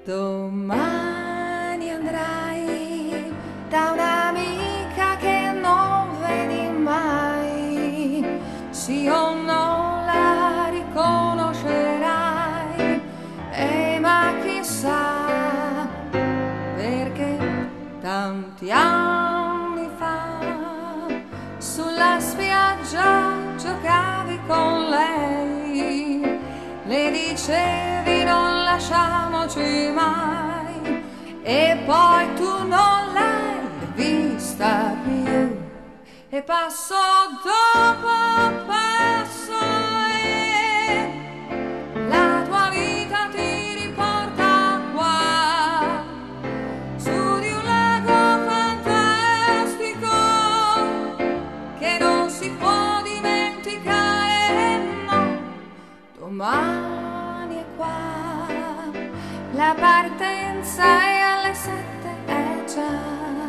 Domani andrai da un'amica che non vedi mai, sì o no la riconoscerai, ma chissà perché tanti anni fa sulla spiaggia giocavi con lei, le dicevi non lasciamoci mai, e poi tu non l'hai vista più, e passo dopo passo e la tua vita ti riporta qua, su di un lago fantastico che non si può dimenticare, no. Domani è qua, la partenza è alle 7, già.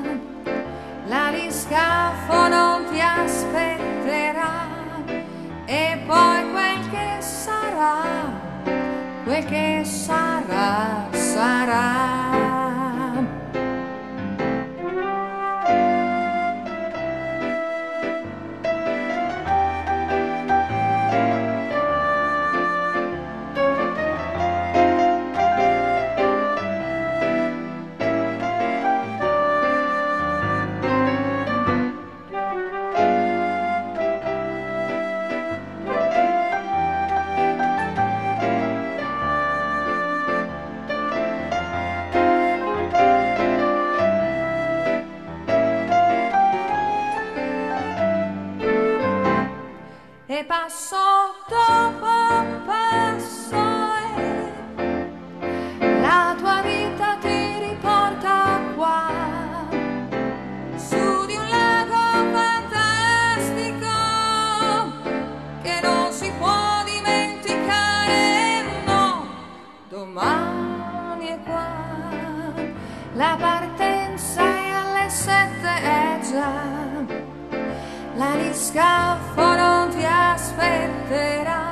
L'aliscafo non ti aspetterà, e poi quel che sarà, sarà. E passo dopo passo e la tua vita ti riporta qua, su di un lago fantastico che non si può dimenticare, no. Domani è qua, la partenza è alle 7, già. L'aliscafo non ti aspetterà,